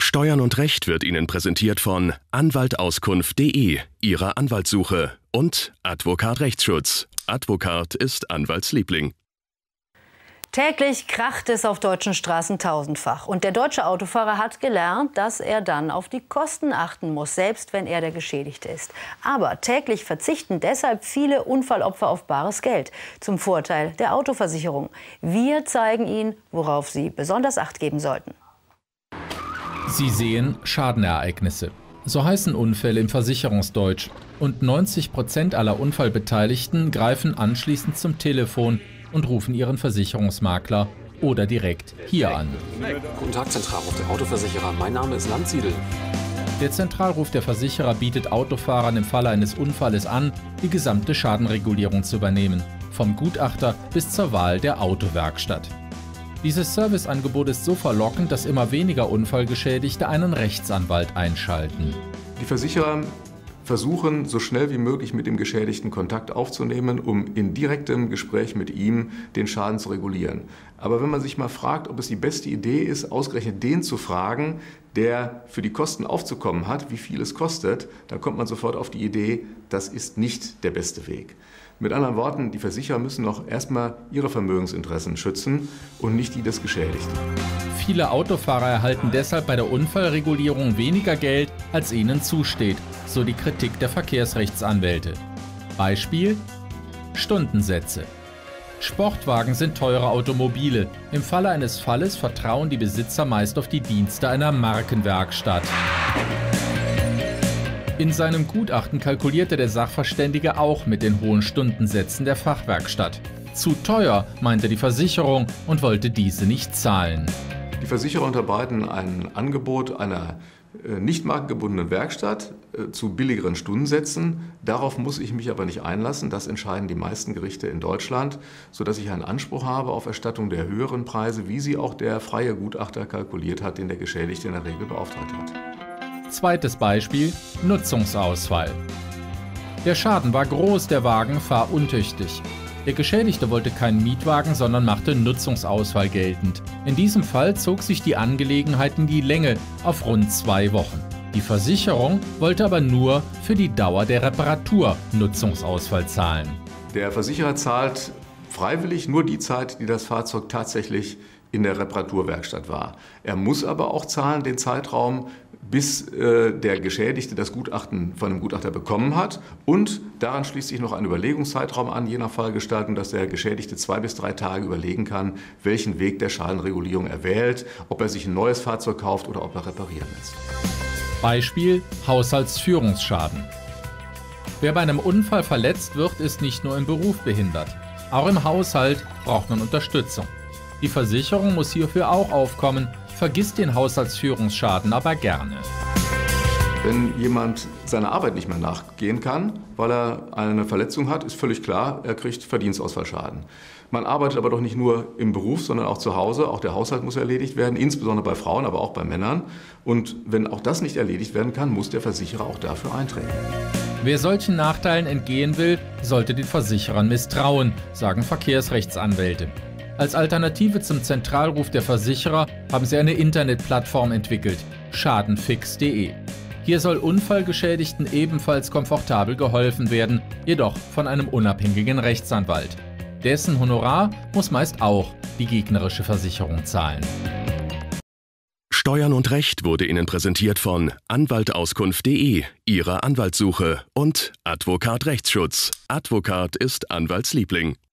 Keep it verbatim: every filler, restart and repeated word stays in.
Steuern und Recht wird Ihnen präsentiert von Anwaltauskunft punkt de, Ihrer Anwaltssuche, und Advocat Rechtsschutz. Advocat ist Anwaltsliebling. Täglich kracht es auf deutschen Straßen tausendfach. Und der deutsche Autofahrer hat gelernt, dass er dann auf die Kosten achten muss, selbst wenn er der Geschädigte ist. Aber täglich verzichten deshalb viele Unfallopfer auf bares Geld, zum Vorteil der Autoversicherung. Wir zeigen Ihnen, worauf Sie besonders Acht geben sollten. Sie sehen Schadenereignisse. So heißen Unfälle im Versicherungsdeutsch. Und neunzig Prozent aller Unfallbeteiligten greifen anschließend zum Telefon und rufen ihren Versicherungsmakler oder direkt hier an. Guten Tag, Zentralruf der Autoversicherer. Mein Name ist Landsiedel. Der Zentralruf der Versicherer bietet Autofahrern im Falle eines Unfalles an, die gesamte Schadenregulierung zu übernehmen. Vom Gutachter bis zur Wahl der Autowerkstatt. Dieses Serviceangebot ist so verlockend, dass immer weniger Unfallgeschädigte einen Rechtsanwalt einschalten. Die Versicherer versuchen, so schnell wie möglich mit dem Geschädigten Kontakt aufzunehmen, um in direktem Gespräch mit ihm den Schaden zu regulieren. Aber wenn man sich mal fragt, ob es die beste Idee ist, ausgerechnet den zu fragen, der für die Kosten aufzukommen hat, wie viel es kostet, dann kommt man sofort auf die Idee, das ist nicht der beste Weg. Mit anderen Worten, die Versicherer müssen noch erstmal ihre Vermögensinteressen schützen und nicht die des Geschädigten. Viele Autofahrer erhalten deshalb bei der Unfallregulierung weniger Geld, als ihnen zusteht, so die Kritik der Verkehrsrechtsanwälte. Beispiel: Stundensätze. Sportwagen sind teure Automobile. Im Falle eines Falles vertrauen die Besitzer meist auf die Dienste einer Markenwerkstatt. In seinem Gutachten kalkulierte der Sachverständige auch mit den hohen Stundensätzen der Fachwerkstatt. Zu teuer, meinte die Versicherung und wollte diese nicht zahlen. Die Versicherer unterbreiten ein Angebot einer nicht markengebundenen Werkstatt zu billigeren Stundensätzen. Darauf muss ich mich aber nicht einlassen. Das entscheiden die meisten Gerichte in Deutschland, sodass ich einen Anspruch habe auf Erstattung der höheren Preise, wie sie auch der freie Gutachter kalkuliert hat, den der Geschädigte in der Regel beauftragt hat. Zweites Beispiel: Nutzungsausfall. Der Schaden war groß, der Wagen fahruntüchtig. Der Geschädigte wollte keinen Mietwagen, sondern machte Nutzungsausfall geltend. In diesem Fall zog sich die Angelegenheit in die Länge auf rund zwei Wochen. Die Versicherung wollte aber nur für die Dauer der Reparatur Nutzungsausfall zahlen. Der Versicherer zahlt freiwillig nur die Zeit, die das Fahrzeug tatsächlich in der Reparaturwerkstatt war. Er muss aber auch zahlen den Zeitraum, bis äh, der Geschädigte das Gutachten von dem Gutachter bekommen hat. Und daran schließt sich noch ein Überlegungszeitraum an, je nach Fallgestaltung, dass der Geschädigte zwei bis drei Tage überlegen kann, welchen Weg der Schadenregulierung er wählt, ob er sich ein neues Fahrzeug kauft oder ob er reparieren lässt. Beispiel: Haushaltsführungsschaden. Wer bei einem Unfall verletzt wird, ist nicht nur im Beruf behindert. Auch im Haushalt braucht man Unterstützung. Die Versicherung muss hierfür auch aufkommen, vergisst den Haushaltsführungsschaden aber gerne. Wenn jemand seiner Arbeit nicht mehr nachgehen kann, weil er eine Verletzung hat, ist völlig klar, er kriegt Verdienstausfallschaden. Man arbeitet aber doch nicht nur im Beruf, sondern auch zu Hause. Auch der Haushalt muss erledigt werden, insbesondere bei Frauen, aber auch bei Männern. Und wenn auch das nicht erledigt werden kann, muss der Versicherer auch dafür eintreten. Wer solchen Nachteilen entgehen will, sollte den Versicherern misstrauen, sagen Verkehrsrechtsanwälte. Als Alternative zum Zentralruf der Versicherer haben sie eine Internetplattform entwickelt, schadenfix punkt de. Hier soll Unfallgeschädigten ebenfalls komfortabel geholfen werden, jedoch von einem unabhängigen Rechtsanwalt. Dessen Honorar muss meist auch die gegnerische Versicherung zahlen. Steuern und Recht wurde Ihnen präsentiert von Anwaltauskunft punkt de, Ihrer Anwaltssuche, und Advocat Rechtsschutz. Advocat ist Anwaltsliebling.